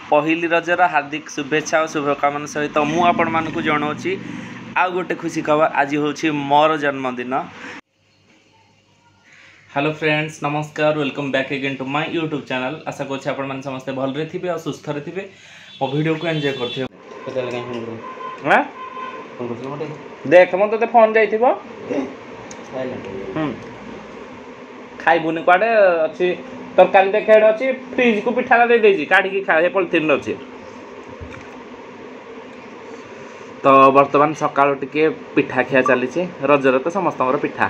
पहली रजर हार्दिक शुभेच्छा और शुभकामना सहित मु आपण मानकु जणाउछि आ गोटे खुशी खबर आज होछि मोर जन्मदिन। हेलो फ्रेंड्स नमस्कार welcome back again to my YouTube channel. आशा करछि आपण माने समस्त भलरे थिबे और सुस्थ रे थिबे मो वीडियो को एंजॉय करथिबे। हां देख म तो फोन जाइथिबो खाइबुनी कुआडे अच्छी तरकारी देखे अच्छी फ्रिज को पिठा दे देजी काढ़ी खाए पॉलिथिन अच्छी। तो बर्तमान सकाळ टिके पिठा खिया चली रजर तो समस्त पिठा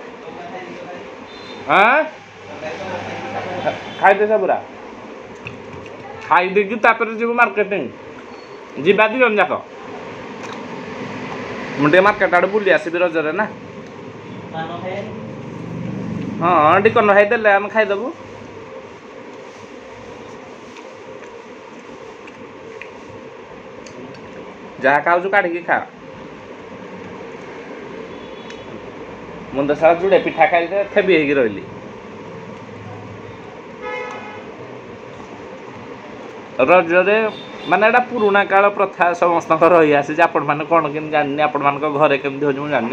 हाँ खाई दे सबुरा खाई देकी तापर जीव मार्केटिंग जीवा दी जन जाक मुझे मार्केट आड़े बुली आसबि रजरे ना। हाँ टिकन भाई देले आम खाईदेबू जहाँ खाऊ काढ़ी खा मुंड सारा जुड़े पिठा खाई थेबी होगी रही रजरे माने एटा पुराना काल प्रथा समस्त रही आसी आपण मैंने कौन के जानी आपण मान घरे केमती हो जानी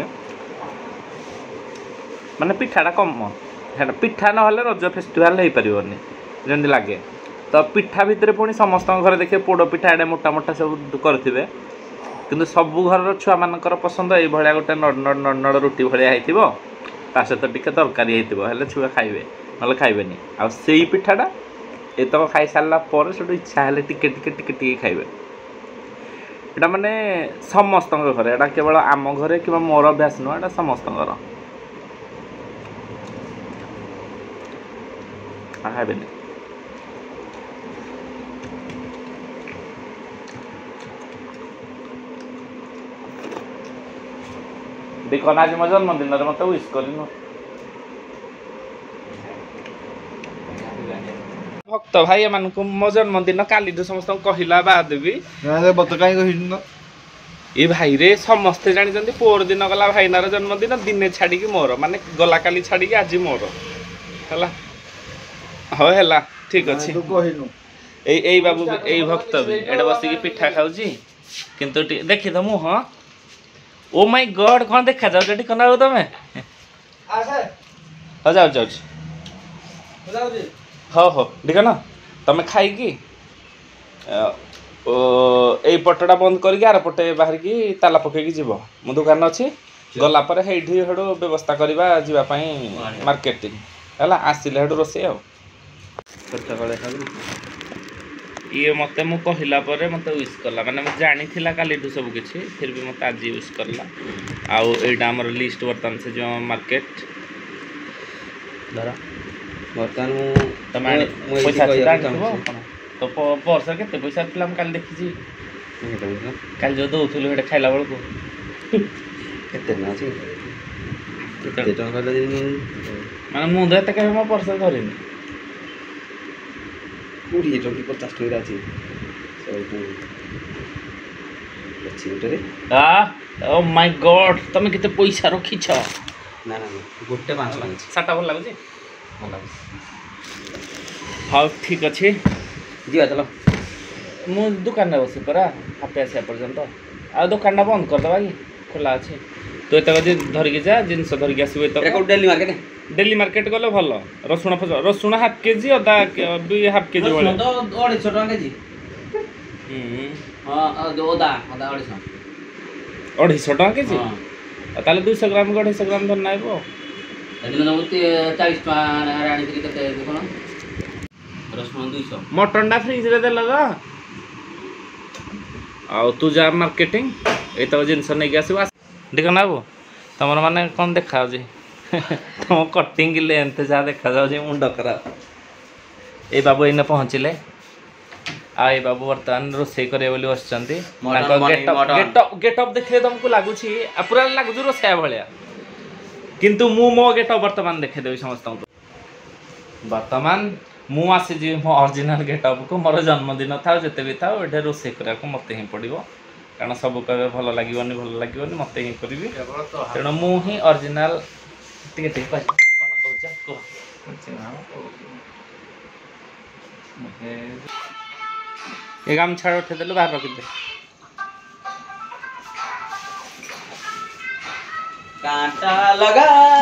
माने पिठाटा कम है पिठा ना रज फेस्टिवल हो पारनी जमी लगे। तो पिठा भितर पुणी समस्त घर देखिए पोड़ पिठा एडे मोटा मोटा सब करेंगे किंतु सबू घर छुआ मानकर पसंद ये भाया गोटे नड़ रुटी भाया होता सहित टिके तरकारी होते छुआ खाइबे ना खाइबे आ से पिठाटा एतक खाई सारापर से इच्छा है टिके टिके टिके टिके खाइबे। एटा माने समस्त घर एटा केवल आम घरे कि मोर अभ्यास नुह एटा समस्त घर खाइबे। देखना आज मो जन्मदिन मत विश कर भक्त भाई मान मो जन्मदिन काली समस्त कहला बाद भी ये भाई रे समस्ते जानी पोर दिन गला भाईनार जन्मदिन दिने छाड़ी मोर माने गला काली छाड़ी आज मोर है हाँ है ठीक अच्छे यही बाबू यही भक्त भी एडे बसिकी पिठा खाऊँ किंतु देखी तो मुँह ओ माय गॉड कौन देखा जाओ टी कना तमें हाँ जाओ जाओ हाँ हाँ ठीक है ना तुम खाई पटटा बंद करके आर पटे बाहर की ताला पकईकी जीव मो दुकान अच्छी गलापर हेठी हेडू व्यवस्था करवा जावाई मार्केटिंग है आसिले हेडू रोसे ये मत मु कहला पर मत विश कला माने मैं जानी थिला काली सब किछि फिर भी मत आज विश करला आउ एटा हमर लिस्ट बर्तन से जो मार्केट धरा बर्तन तमाने पैसा तो पर्स केते पैसा थिला हम काल देखि छी काल जो दउथुलु एटा खाइला बेल को केते ना छी केते टका ले माने मु देते के हम पर्स धरिनी 20 टका 50 टका अछि ओ माय गॉड तमे केते पैसा रखी छ ना ना गोटे 5 लाग साटा भल लागु छी भल लागु हां ठीक अछि जी चलो मु दुकान रे बसी परा हापे आसे पर्यंत आ दुकान ना बंद कर दबा की खुला अछि तो एतक धर के जा जिंस धर के आसीबे तो एक डेली मार्केट गले भल रसुण हाफ केजी अदा भी हाफ केजी वाले 250 टका केजी हां अदा 250 टका केजी ताले 200 ग्राम 250 ग्राम धर नाइबो एदिन नमते 40 टका राणी थी कते देखो रसुण 200 मटन डा फ्रिज रे देला गा आ तू जा मार्केटिंग एतक जिंस नै के आसीबा देखो ना वो तुम मैंने कौन देखा तुम कटिंग लेंथ जहाँ देखा जाऊँ मुंड खराब ये बाबू इन्हें पहुँचले आ ये बाबू बर्तमान रोसे करे बस गेटअप देखिए तुमको लगुच पूरा लगुच रोसैया भाया किंतु मु मो गेटअप बर्तमान देखेदेवी समस्त बर्तमान मु आसी मो ओरिजिनल गेटअप को मोर जन्मदिन था जिते भी था ये रोसे करने मत ही पड़ो कारण सब कहे भल लगे मत ही करी तेणु मु ही ओरिजिनल टे कह ये गामछा उठेदेलु बाहर रखिदे कांटा लगा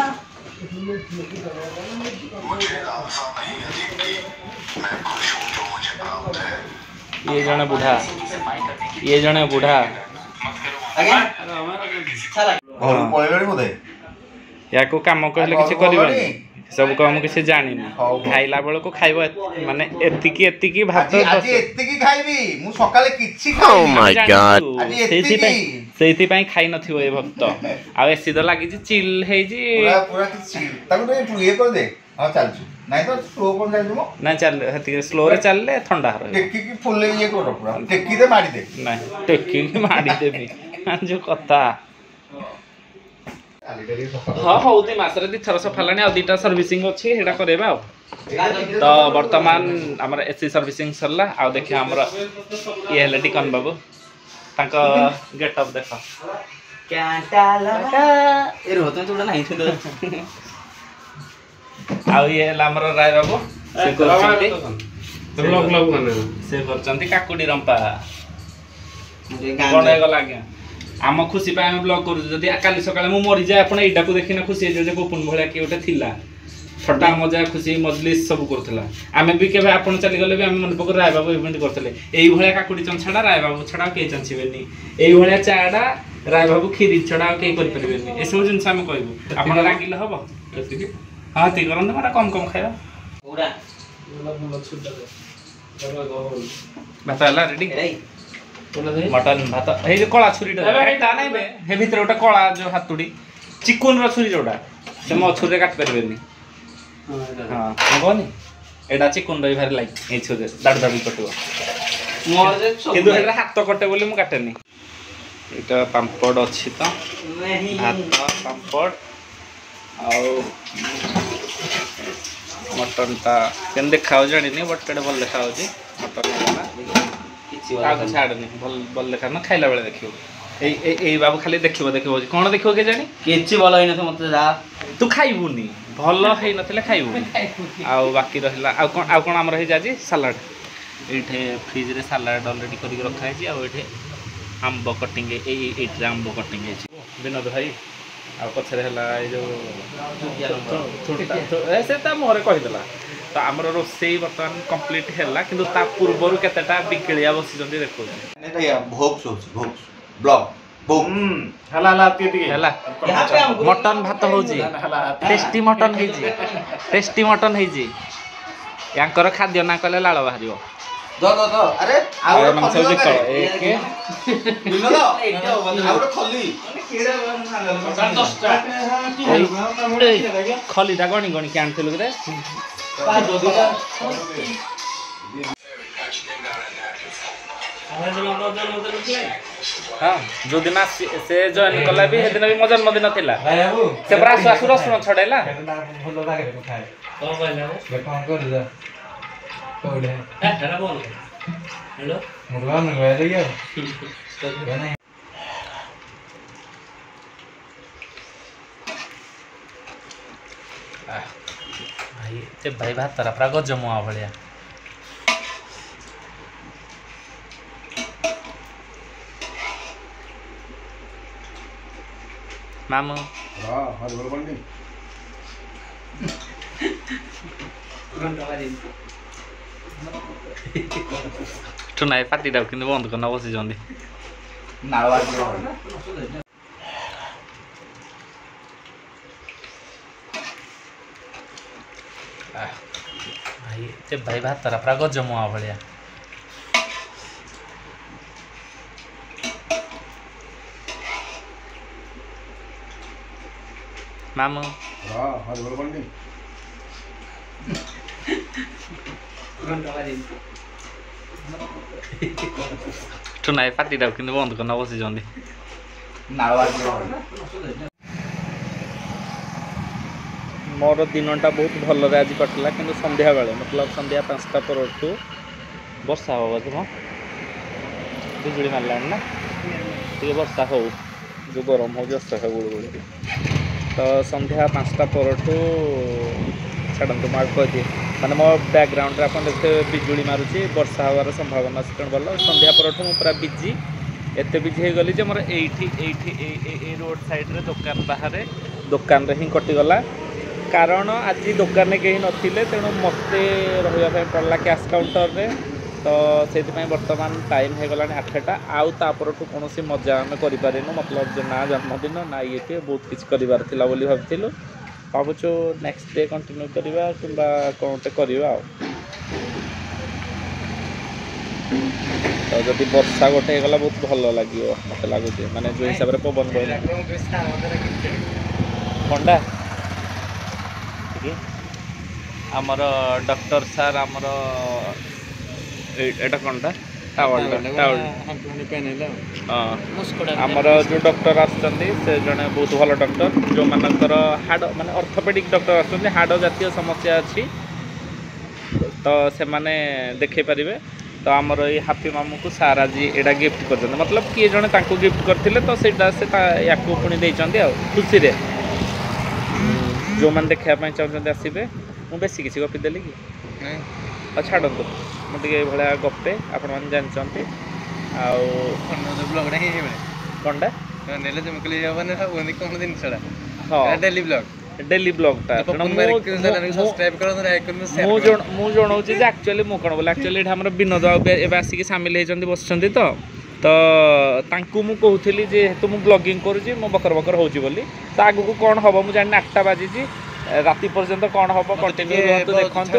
ये जने बुढ़ा या को काम कहले किसी करबनी सब काम किसी जानिनी खाइला बेल को खाइबो माने एतिकी भात आज एतिकी खाइबी मु सकाले किछि खाइ ओ माय गॉड सेति पई खाइ नथिबो ए भक्त आ एसी तो लागि छी चिल हे जी पूरा चिल ताको तो ये कर दे हां चल छु नहीं तो स्लो कोन जाय जमो ना चल हती स्लो रे चलले ठंडा रहे टेक्की की फुल ये करो पूरा टेक्की दे मारी दे नहीं टेक्की की मारी देबी जो कथा हाँ हौ दी मासरे दी थर सफालानी आ दीटा सर्विसिंग अछि हेडा करेबा तो वर्तमान हमर एसी सर्विसिंग सरला आ देखिए हमर ये हेले टिकन बाबू तांका गेट अप देखो कांटा लगा ए रोत में तुडा नहीं थुलो आ ये हमर राय बाबू से करचंती ब्लॉग माने से करचंती काकुडी रंपा कोन गला गया आम खुशी पाए आम ब्लॉग करू जदि काली सकाळे मु मरि जाय आपण एटा को देखिना खुशी जे गोपुन भळिया कि ओटे थिला ठट्टा मजा खुशी मजलिस सब करथला आमे भी केबे आपण चली गले भी आमे मन पकर राय बाबू इवेंट करथले एई भळिया काकुडी चंछाडा राय बाबू छडा के चंछिबेनी एई भळिया चाडा राय बाबू खीरी छडा के कर परबेनी ए सब जिंस आमे कहबो आपण लागिले हबो हां ती करन मारा कम कम खाइबा पूरा बोला छुटा दे बताला रेडी मटन भात हे जो कला छुरीटा एटा नै बे हे भितर ओटा कला जो हातुडी चिकन रो छुरी जोडा से म छुरी काट परबेनी हां कोनी एटा चिकन रो भारी लाइक ए छुरी दाड दाड कटो मोर जे किंतु हेरा हाथ कटे बोली मु काटेनी एटा पापड़ अछि त नहीं भात पापड़ आ मटन ता केन देखाओ जानि नै बट केडे भल देखाओ जी मटन आगे छाड़नी भल भल देखा ना खाइला बेले देखियो ए बाबू खाली देखियो कोन देखियो के जानी केछि भलो होइना मते जा तू खाइबुनी भल हेइ नथिले खाइबुनी आ बाकी रहला आ कोन हमर हे जाजी सलाड एठे फ्रिज रे सलाड ऑलरेडी करी रखा है आ एठे आंबो कटिंग एठे आंबो कटिंग है विनोद भाई आ पछरे हला ए जो ऐसे ता मोरे कहि देला तो आमर रोसई बर्तमान कंप्लीट हैला किंतु ता पूर्वरु केतेटा बिकलिया बसी जंदी देखो नेटा या भोग ब्लॉग भोग हला हला ती हला मटन भात हो जी टेस्टी मटन है जी यांकर खाद्य ना कले लाळ बाहरियो दो अरे आउ मन सब जे एक बिनो आउ खली खली दा गणी गणी के आनथिलु रे हाँ जो दिन से जॉइन कला भी हेदिन भी मजन मदिन थिला से बरा आसु रसुन छडेला भलो लागे खाए कोन कहला बे कोन कर जा कोडे एटा बोल हेलो मुर्गा न गए रे नहीं भाई ते भाई भात तरा प्रा गजमुआ भलिया मामू हां हर बोल बंदी टुनाई पार्टी डाउ किंतु बंद करना बसी जंदी नाळवा भाई ते भाई भात तरा प्रा गजमुआ भलिया मामू हां हर बोल बंदी टुनाई पार्टी डाउ किंतु बंद करना बसी जंदी नाळवा मोर दिनटा बहुत भल आज कटला कि संध्या बेले मतलब संध्या 5टा पर वर्षा हम बोध बिजुड़ी मारला ना टे वर्षा हो जो गरम हो असह्य गुड़गुड़ी तो संध्या 5टा पर छाड़ू मार्क कह दिए मैंने मो बैकग्राउंड आप देखते बिजुली मारुची वर्षा हवार संभावना अच्छी तेणु भल संध्या पर पूरा बिजी एत बिजी हो गली मोर ये रोड साइड रे दुकान बाहर दुकान रे ही कटिगला कारण आज दुकान में कहीं नथिले तेणु मत रहा पड़ा कैश काउंटर रे तो से बर्तमान टाइम हो गला 8टा आउ तापर कौन मजा आम करूँ मतलब जो ना जन्मदिन ना ये बहुत किसी करार था बोली भावुँ भावुँ नेक्स्ट डे कंटिन्यू करवा कि कौन करवा तो जब वर्षा गोटे होगा बहुत भल लगे मत लगुच माने जो हिसाब से पवन बहला कंडा आमर डॉक्टर सार आमर एटा कंटा आमर जो डॉक्टर आसुच्चंदी से जड़े बहुत भल डॉक्टर जो मानकर हाड़ माने ऑर्थोपेडिक डॉक्टर आसुच्चंदी हाड़ जातीय समस्या अच्छी तो से माने देखे पारिबे तो आमर ये हाफी मामू को सार आज एटा गिफ्ट कर मतलब किए जड़े तांको गिफ्ट करथिले तो सेटा से या पुणी देइचंदी आ खुशी रे जो मैंने देखा चाहते आसबे मुझे बेसी किसी गपी देली कि छाड़ू मुझे भाया गपे आपण मैंने जानते कंडा हाँ डेली ब्लॉगटा मुझे एक्चुअली मु कौन बोले एक्चुअली आम विनोद आसिक सामिल होती बस तो तांकु मु कहूली जेहेतु मु ब्लॉगिंग करुँची मो बकर बकर होची बोली तो आगु कौन हम मुझे जानी 8टा बाजी राति पर्यंत कौन हम कंटिन्यू देखते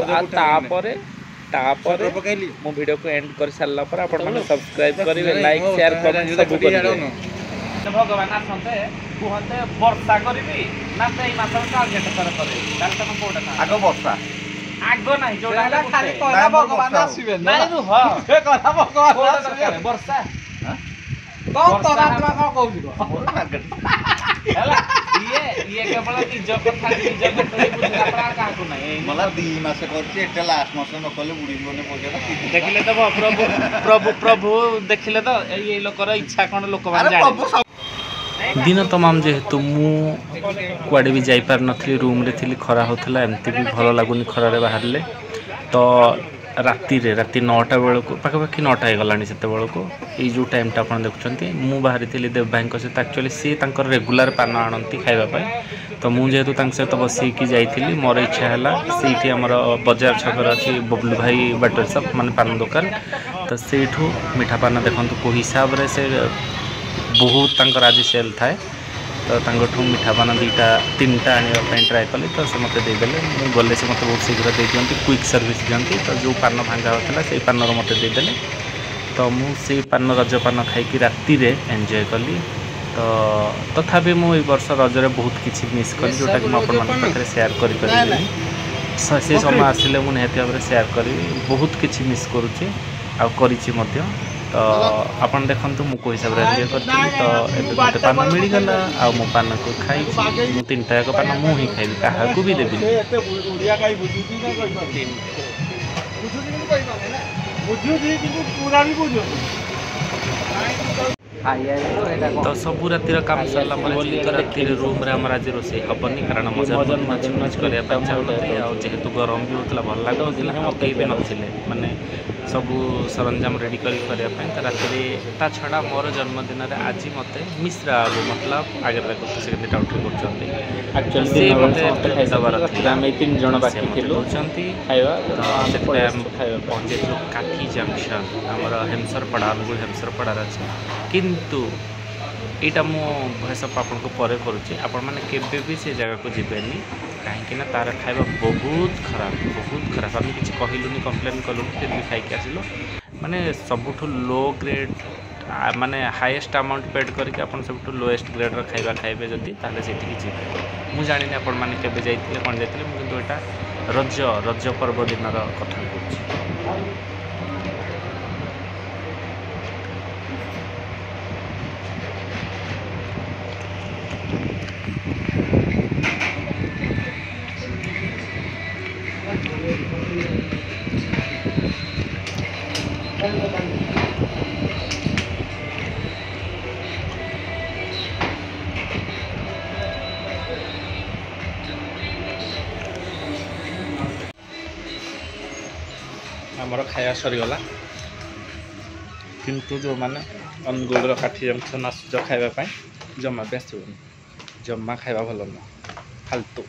तापर मो वीडियो को एंड कर सारा पर आपण माने सब्सक्राइब करेंगे लाइक शेयर कमेंट सब करेंगे भगवान आसते कहते वर्षा करी ना से मास टार्गेट कर कोटा आग वर्षा आग ना जो खाली कहला भगवान आसीबे ना रुह से कहला भगवान आसीबे वर्षा कौन तोरा आत्मा को कहू ये केवल निज कथा निज कथा बुझला पर का को नहीं मला 2 मास करछि एटा लास्ट मास न कले बुडी बने पकेटा देखिले तो प्रभु प्रभु प्रभु देखिले तो ये लोकर इच्छा कोन लोक मान जाने दिन तमाम जेहेतु मु कुआडे भी जाई पार नथली रूम रे थी खरा होतला एमती भी भल लागुनी खरा रे बाहरले तो राति 9टा बेलू पाखापाखि 9टा हो गलानी से बेलू ये जो टाइमटा आप देखुं मु बाहरी थी देव भाई सहित एक्चुअली सी रेगुलर पान आणती खावाई तो मुझे सहित बसिकी जाइली मोर इच्छा है से आमर बजार छकर अच्छी बबलू भाई बैटर शॉप माने पान दुकान तो सेठू मीठा पान देखो को हिसाब से बहुत आज सेल थाए तो मीठा पान 2-3टा आने ट्राए कली तो से मत देदेले गले से मत बहुत शीघ्र दे दिखती क्विक सर्विस दिखती तो जो पान भांगा होता से पान मत देदेले तो मुझे पान रज पान खाई राति एंजॉय कली तो तथापि मुझे वर्ष रजरे बहुत किसी मिस कली जोटा कि मुझे सेयार करें से समय आसिले मुझे निहती भाव में सेयार करी बहुत किसी मिस करुँची आ तो आपन देखंतु मु को हिसाब रे एंजॉय करथि तो एबे मते पान मिली गला आ मो पान को खाई मु 3टा को पान मु ही खाइबी काहा को भी देबी एते उड़िया काई बुझुती ना कहि बुझुती कि कहि माने ना बुझुती कि पूरा भी बुझुती तो सबू रातिर काम सरला राति रूम रे हमर आज रोसे हबनी कारण मजा मज करया चाहूँ आ जेहेतु गरम भी होता भल लगुला मकई भी नथिले माने सबू सरंजाम रेडी करने राति ता छड़ा मोर जन्मदिन आज मत मिश्रा आलू मतलब आगे देखते से डाउट कर काकी जंक्शन आमर हेमसरपड़ा अनुगुल हेमसरपड़ार अच्छे किंतु यहाँ मु भयस आपन को पर करुच्ची आपण मैंने केबे भी से जगह को जीवेनि कहीं तार खाଇବା बहुत खराब आम किसी कहलुनि कम्प्लेन कलुनि फिर भी खाई आसिलु माने सबुठ लो ग्रेड माने हाईएस्ट अमाउंट पेड करके अपन सब लोएस्ट ग्रेड खाଇବା खाइबे जदि ताले सेठी जी मु जानि आपण माने केबे जाइतिले कोन जाइतिले मु किंतु एटा रज पर्व दिनर कथा कहूँ। खाया सरीगला किंतु जो मैंने अनुगुल काठी जंक्शन आसुच खावाई जमा भी आसबन जमा खावा भल न फालतू।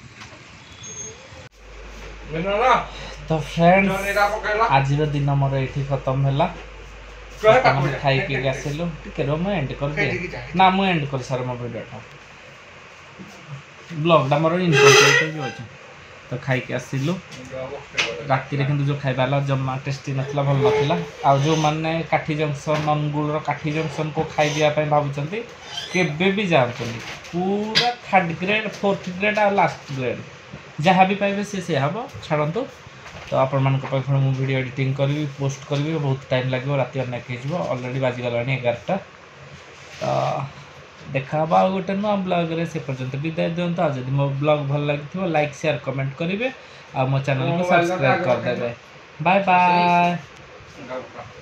तो फ्रेंड्स आज दिन मोर ये खत्म है खाई पी आसिलु टे मुझे एंड कर दिए ना मुझे एंड कर सारे मो भिडियोटा ब्लॉगटा मोर इनकम्प्लीट हो तो खाई आसिलु राति जो खाइबा जमा टेस्टी नाला भल नाला आ जो मैंने काठी जंक्शन अनुगुल काठी जंक्शन को खाई दियापी भावुंट केबे भी जातु पूरा 3rd ग्रेड 4th ग्रेड आ लास्ट ग्रेड जहाँ भी पाइबे से हम छाड़ू। तो आपण मान मुझे वीडियो एडिटिंग करी पोस्ट करी बहुत टाइम लगे राति अनेक हो अलरेडी बाजिगला 11टा। तो देखा गोटे नुआ ब्लॉग रे से पर्यंत विदाय दिंतु। आज जब मो ब्लॉग भल लगी लाइक शेयर कमेंट करेंगे आ मो चैनल को सब्सक्राइब करदे। Bye bye.